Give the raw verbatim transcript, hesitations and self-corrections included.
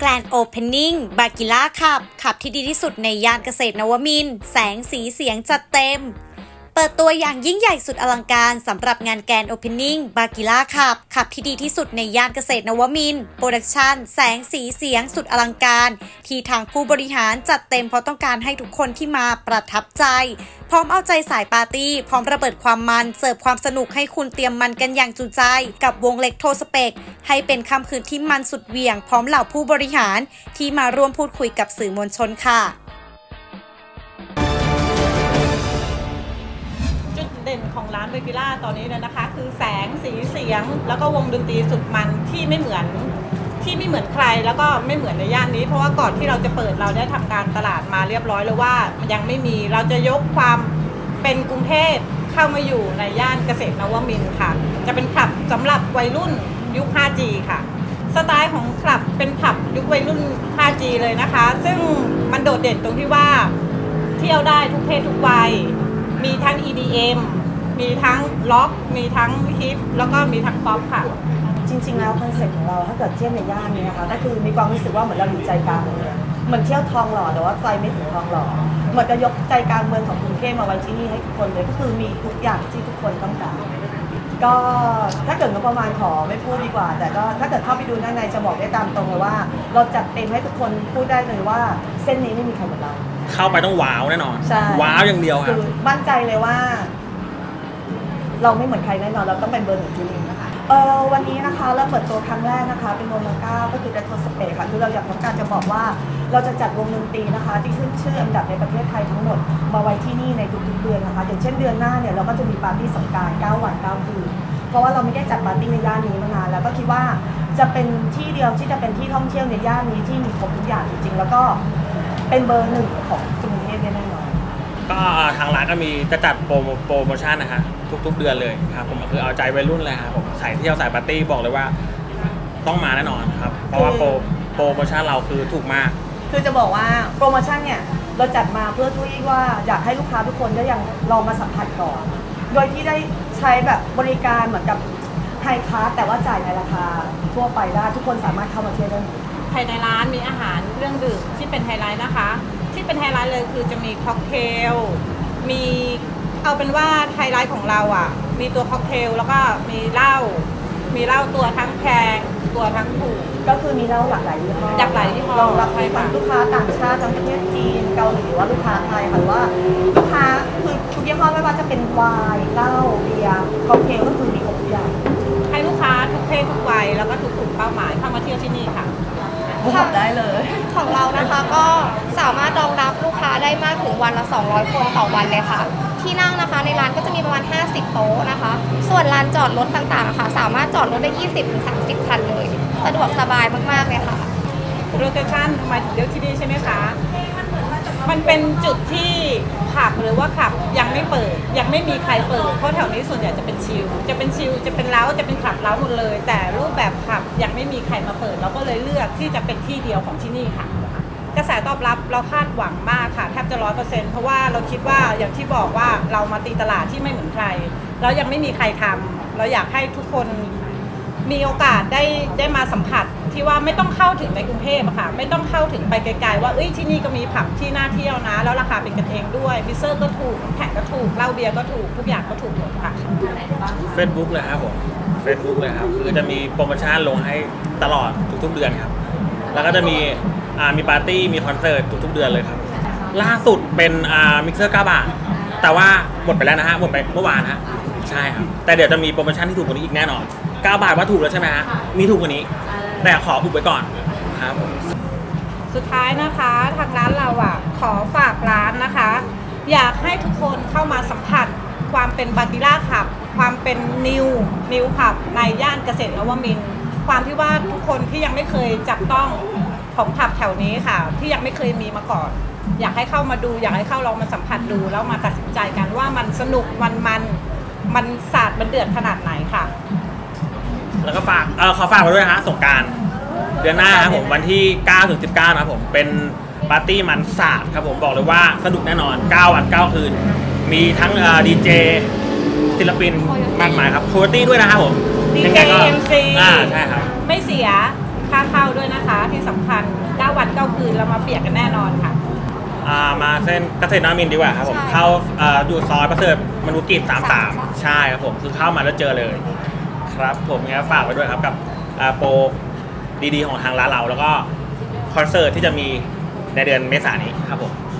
แกรนด์โอเพนนิ่งบากิล่าขับขับที่ดีที่สุดในย่านเกษตรนวมินทร์แสงสีเสียงจัดเต็มเปิดตัวอย่างยิ่งใหญ่สุดอลังการสำหรับงานแกรนด์โอเพนนิ่งบากิล่าขับขับที่ดีที่สุดในย่านเกษตรนวมินทร์โปรดักชั่นแสงสีเสียงสุดอลังการที่ทางผู้บริหารจัดเต็มเพราะต้องการให้ทุกคนที่มาประทับใจพร้อมเอาใจสายปาร์ตี้พร้อมระเบิดความมันเสิร์ฟความสนุกให้คุณเตรียมมันกันอย่างจุใจกับวงเล็กโทสเปกให้เป็นค่ำคืนที่มันสุดเหวี่ยงพร้อมเหล่าผู้บริหารที่มาร่วมพูดคุยกับสื่อมวลชนค่ะเด่นของร้านเบกิล่าตอนนี้เนี่ยนะคะคือแสงสีเสียงแล้วก็วงดนตรีสุดมันที่ไม่เหมือนที่ไม่เหมือนใครแล้วก็ไม่เหมือนในย่านนี้เพราะว่าก่อนที่เราจะเปิดเราได้ทำการตลาดมาเรียบร้อยแล้วว่ายังไม่มีเราจะยกความเป็นกรุงเทพเข้ามาอยู่ในย่านเกษตรนวมินทร์ค่ะจะเป็นคลับสำหรับวัยรุ่นยุค ไฟว์จี ค่ะสไตล์ของคลับเป็นคลับยุควัยรุ่น ไฟว์จี เลยนะคะซึ่งมันโดดเด่นตรงที่ว่าเที่ยวได้ทุกเพศทุกวัยมีทั้ง อี ดี เอ็ม มีทั้งล็อกมีทั้งฮิปแล้วก็มีทั้งป๊อปค่ะจริงๆแล้วคอนเซ็ปต์ของเราถ้าเกิดเที่ยวในย่านนี้นะคะก็คือมีความรู้สึกว่าเหมือนเราอยู่ใจกลางเมืองเหมือนเที่ยวทองหล่อแต่ว่าไกลไม่ถึงทองหล่อเหมือนจะยกใจกลางเมืองของกรุงเทพมาไว้ที่นี่ให้ทุกคนเลยก็คือมีทุกอย่างที่ทุกคนต้องการก็ถ้าเกิดงบประมาณขอไม่พูดดีกว่าแต่ก็ถ้าเกิดเข้าไปดูด้านในจะบอกได้ตามตรงเลยว่าเราจัดเต็มให้ทุกคนพูดได้เลยว่าเส้นนี้ไม่มีใครเหมือนเราเข้าไปต้องว้าวแน่นอนว้าวอย่างเดียวครับมั่นใจเลยว่าเราไม่เหมือนใครแน่นอนเราต้องเป็นเบอร์หนึ่งที่นี่นะคะเออวันนี้นะคะเราเปิดตัวครั้งแรกนะคะเป็นวงเก้าก็คือเดทโทสเปกค่ะคือเราอยากต้องการจะบอกว่าเราจะจัดวงดนตรีนะคะที่ขึ้นชื่ออันดับในประเทศไทยทั้งหมดมาไว้ที่นี่ในทุกๆเดือนนะคะอย่างเช่นเดือนหน้าเนี่ยเราก็จะมีปาร์ตี้สงกรานต์เก้าวันเก้าคืนเพราะว่าเราไม่ได้จัดปาร์ตี้ในย่านนี้มานานแล้วก็คิดว่าจะเป็นที่เดียวที่จะเป็นที่ท่องเที่ยวในย่านนี้ที่มีครบทุกอย่างจริงๆแล้วก็เป็นเบอร์หนึ่งของกรุงเทพแน่นอนก็ทางร้านก็มีจะจัดโปรโปรโมชั่นนะคะทุกๆเดือนเลยครับผมคือเอาใจวัยรุ่นเลยครับผมสายเที่ยวสายปาร์ตี้บอกเลยว่าต้องมาแน่นอนครับเพราะว่าโปรโปรโมชั่นเราคือถูกมากคือจะบอกว่าโปรโมชั่นเนี่ยเราจัดมาเพื่อที่ว่าอยากให้ลูกค้าทุกคนได้ยังลองมาสัมผัสก่อนโดยที่ได้ใช้แบบบริการเหมือนกับไฮคลาสแต่ว่าจ่ายในราคาทั่วไปได้ทุกคนสามารถเข้ามาเที่ยวได้ภายในร้านมีอาหารเครื่องดื่มที่เป็นไฮไลท์นะคะที่เป็นไฮไลท์เลยคือจะมีค็อกเทลมีเอาเป็นว่าไฮไลท์ของเราอ่ะมีตัวค็อกเทลแล้วก็มีเหล้ามีเหล้าตัวทั้งแพงตัวทั้งถูกก็คือมีเหล้าหลากหลายยี่ห้อหลากหลายยี่ห้อรองรับให้ลูกค้าต่างชาติทั้งประเทศจีนเกาหลีว่าลูกค้าไทยค่ะว่าลูกค้าคือทุกยี่ห้อไม่ว่าจะเป็นไวน์เหล้าเบียร์ค็อกเทลก็คือมีครบทุกอย่างให้ลูกค้าทุกเพศทุกวัยแล้วก็ทุกกลุ่มเป้าหมายเข้ามาเที่ยวที่นี่ค่ะบอกได้เลยของเรานะคะก็สามารถรองรับลูกค้าได้มากถึงวันละสองร้อยคนต่อวันเลยค่ะที่นั่งนะคะในร้านก็จะมีประมาณห้าสิบโต๊ะนะคะส่วนลานจอดรถต่างๆค่ะสามารถจอดรถได้ ยี่สิบถึงสามสิบ คันเลยสะดวกสบายมากๆเลยค่ะโลเคชั่นมาเดี๋ยวที่นี่ใช่ไหมคะมันเป็นจุดที่ผับหรือว่าขับยังไม่เปิดยังไม่มีใครเปิดเพราะแถวนี้ส่วนใหญ่จะเป็นชิลจะเป็นชิลจะเป็นเล้าจะเป็นขับเล้าหมดเลยแต่รูปแบบขับยังไม่มีใครมาเปิดเราก็เลยเลือกที่จะเป็นที่เดียวของที่นี่ค่ะกระแสตอบรับเราคาดหวังมากค่ะแทบจะร้อยเปอร์เซ็นต์เพราะว่าเราคิดว่าอย่างที่บอกว่าเรามาตีตลาดที่ไม่เหมือนใครแล้วยังไม่มีใครทำเราอยากให้ทุกคนมีโอกาสได้ได้มาสัมผัสที่ว่าไม่ต้องเข้าถึงในกรุงเทพอะค่ะไม่ต้องเข้าถึงไปไกลๆว่าเอ้ยที่นี่ก็มีผับที่น่าเที่ยวนะแล้วราคาเป็นกันเองด้วยมิเซอร์ก็ถูกแข่งก็ถูกเหล้าเบียร์ก็ถูกทุกอย่างก็ถูกหมดค่ะ Facebook เลยครับผม Facebook เลยครับคือจะมีโปรโมชั่นลงให้ตลอดทุกๆเดือนครับแล้วก็จะมีอ่ามีปาร์ตี้มีคอนเสิร์ตทุกๆเดือนเลยครับล่าสุดเป็นอ่ามิกเซอร์เก้าบาทแต่ว่าหมดไปแล้วนะฮะหมดไปเมื่อวานฮะใช่ครับแต่เดี๋ยวจะมีโปรโมชั่นที่ถูกกว่านี้อีกแน่นอนเก้าบาทว่าถูกแล้วใช่ไหมฮะมีถูกกว่านี้แต่ขออุบไว้ก่อนครับผมสุดท้ายนะคะทางร้านเราอ่ะขอฝากร้านนะคะอยากให้ทุกคนเข้ามาสัมผัสความเป็นบาติล่าขับความเป็นนิวนิวขับในย่านเกษตรนวมินทร์ความที่ว่าทุกคนที่ยังไม่เคยจับต้องของขับแถวนี้ค่ะที่ยังไม่เคยมีมาก่อนอยากให้เข้ามาดูอยากให้เข้าลองมาสัมผัสดูแล้วมาตัดสินใจกันว่ามันสนุกมันมันมันสาดมันเดือดขนาดไหนค่ะแล้วก็ฝากเออขอฝากไว้ด้วยฮะสงกรานต์เดือนหน้าครับผมวันที่เก้าถึงสิบเก้านะครับผมเป็นปาร์ตี้มันสาดครับผมบอกเลยว่าสนุกแน่นอนเก้าวันเก้าคืนมีทั้งดีเจศิลปินมากมายครับโคตี้ด้วยนะครับผมดีเจเอ็มซีอ่าใช่ครับไม่เสียค่าเข้าด้วยนะคะที่สำคัญเก้าวันเก้าคืนเรามาเปียกกันแน่นอนค่ะอ่ามาเส้นเกษตรนวมินทร์ดีกว่าครับผมเข้าอ่าอยู่ซอยประเสริฐมนุกิจสามสามใช่ครับผมคือเข้ามาแล้วเจอเลยครับผมงั้นฝากไว้ด้วยครับกับอ่าโปรดีๆของทางร้านเราแล้วก็คอนเสิร์ตที่จะมีในเดือนเมษายนนี้ครับผม